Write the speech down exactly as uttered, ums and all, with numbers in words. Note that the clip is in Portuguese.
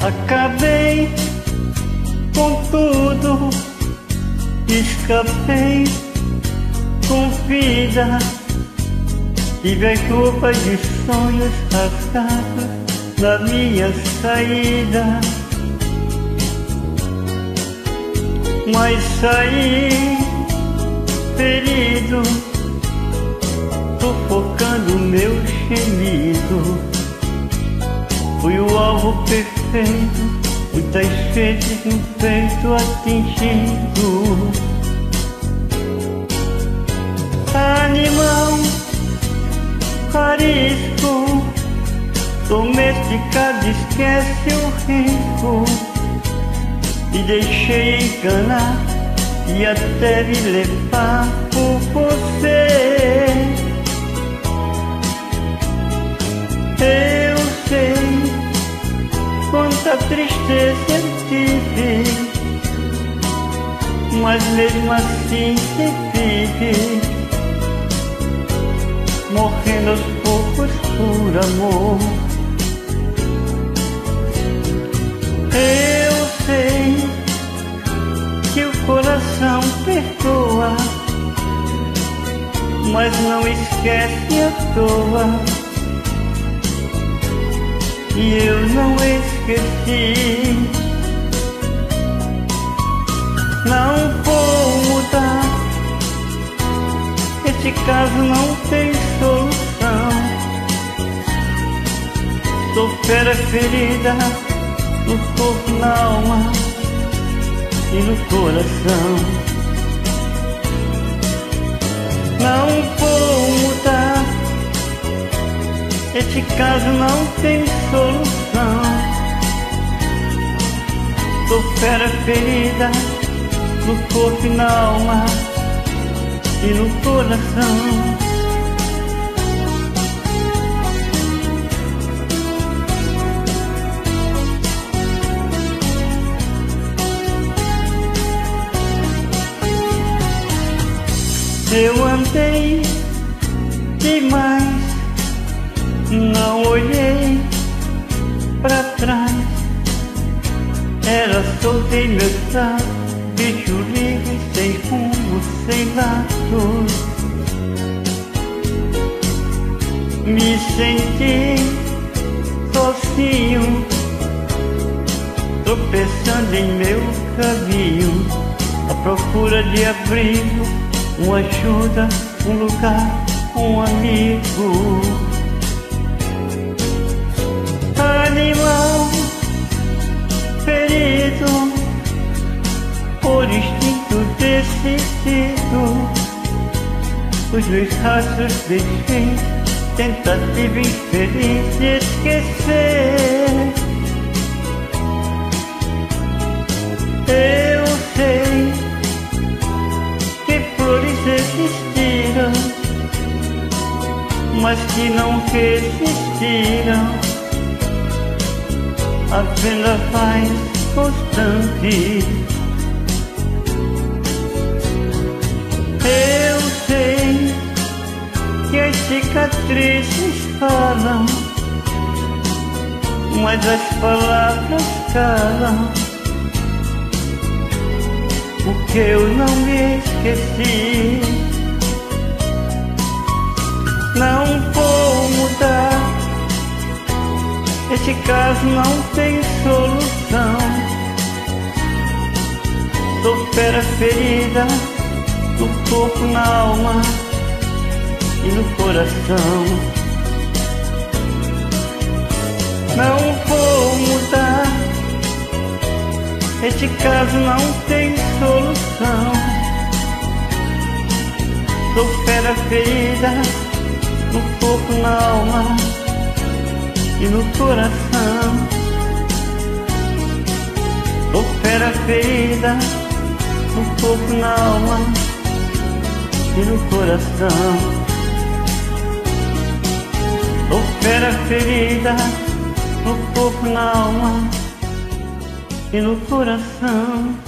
Acabei com tudo, escapei com vida. Tive as roupas de sonhos rasgados na minha saída, mas saí ferido, sufocando meu gemido. Fui o alvo perfeito, muitas vezes no peito atingido. Animal arisco, domesticado, esquece o risco. Me deixei enganar e até me levar por você. Eu sei quanta tristeza eu tive, mas mesmo assim se vive, morrendo aos poucos por amor. Eu sei que o coração perdoa, mas não esquece à toa. E eu não esqueci. Não vou mudar, esse caso não tem solução. Sou fera ferida no corpo, na alma e no coração. Não vou mudar, esse caso não tem solução. Sou fera ferida no corpo e na alma e no coração. Eu andei demais, não olhei pra trás. Era soltei meu traço, bicho livre, sem rumo, sem laços. Me senti sozinho, tropeçando em meu caminho, à procura de abrigo, uma ajuda, um lugar, um amigo. Animal ferido, por instinto decidido, os meus rastros deixei, tentativa infeliz de esquecer. Eu sei que flores existiram, mas que não resistiram a vendaval constante. Eu sei que as cicatrizes falam, mas as palavras calam, porque eu não me esqueci. Não vou mudar, esse caso não tem solução. Sou fera ferida no corpo, na alma e no coração. Não vou mudar, esse caso não tem solução. Sou fera ferida no corpo, na alma e no coração. Sou fera ferida no corpo, na alma e no coração. Sou fera ferida no corpo, na alma e no coração.